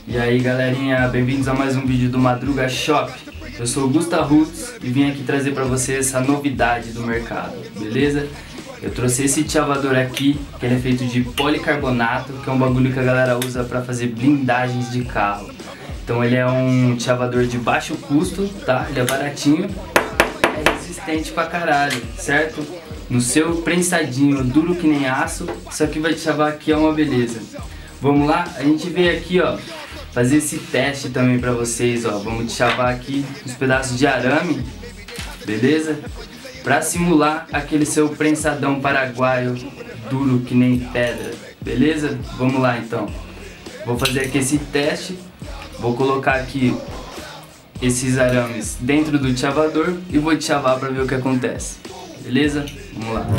E aí galerinha, bem-vindos a mais um vídeo do Madruga Shop. Eu sou o Gusta Roots e vim aqui trazer pra vocês essa novidade do mercado, beleza? Eu trouxe esse chavador aqui, que ele é feito de policarbonato, que é um bagulho que a galera usa pra fazer blindagens de carro. Então ele é um chavador de baixo custo, tá? Ele é baratinho, é resistente pra caralho, certo? No seu prensadinho, duro que nem aço, isso aqui vai te chavar aqui, é uma beleza. Vamos lá? A gente veio aqui, ó, fazer esse teste também pra vocês, ó. Vamos te chavar aqui uns pedaços de arame, beleza? Pra simular aquele seu prensadão paraguaio duro que nem pedra, beleza? Vamos lá então. Vou fazer aqui esse teste. Vou colocar aqui esses arames dentro do chavador e vou te chavar pra ver o que acontece, beleza? Vamos lá.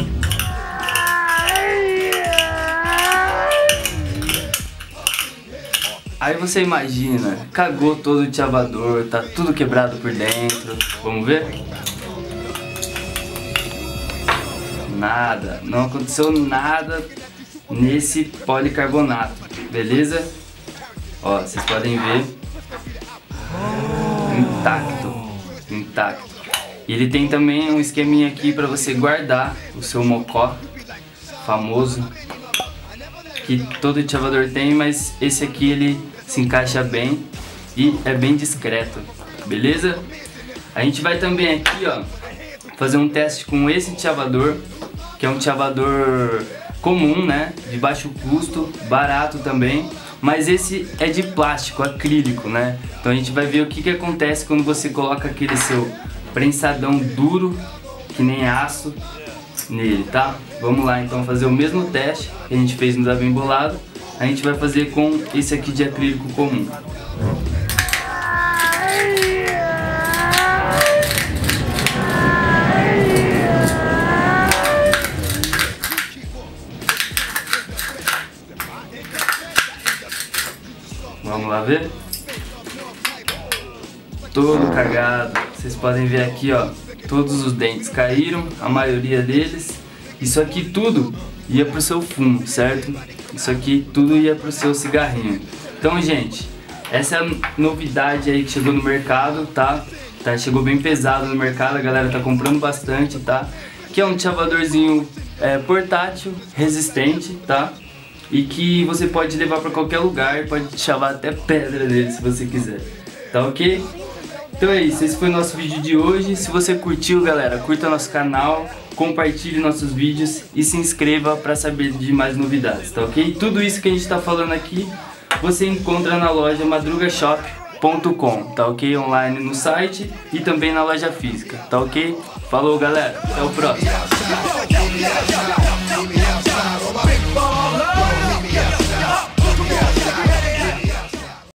Aí você imagina, cagou todo o chavador, tá tudo quebrado por dentro. Vamos ver? Nada, não aconteceu nada nesse policarbonato, beleza? Ó, vocês podem ver, intacto. E ele tem também um esqueminha aqui para você guardar o seu mocó famoso, que todo chavador tem, mas esse aqui ele se encaixa bem e é bem discreto, beleza? A gente vai também aqui, ó, fazer um teste com esse chavador, que é um chavador comum, né, de baixo custo, barato também, mas esse é de plástico, acrílico, né? Então a gente vai ver o que acontece quando você coloca aquele seu prensadão duro, que nem aço, nele, tá? Vamos lá então fazer o mesmo teste que a gente fez no da Bem Bolado. A gente vai fazer com esse aqui de acrílico comum. Vamos lá ver? Todo cagado. Vocês podem ver aqui, ó, todos os dentes caíram, a maioria deles. Isso aqui tudo ia pro seu fumo, certo? Isso aqui tudo ia pro seu cigarrinho. Então, gente, essa é a novidade aí que chegou no mercado, tá? Chegou bem pesado no mercado, a galera tá comprando bastante, tá? Que é um chavadorzinho portátil, resistente, tá? E que você pode levar pra qualquer lugar, pode chavar até pedra nele se você quiser, tá ok? Então é isso, esse foi o nosso vídeo de hoje. Se você curtiu, galera, curta nosso canal, compartilhe nossos vídeos e se inscreva para saber de mais novidades, tá ok? Tudo isso que a gente tá falando aqui, você encontra na loja madrugashop.com, tá ok? Online no site e também na loja física, tá ok? Falou, galera, até o próximo.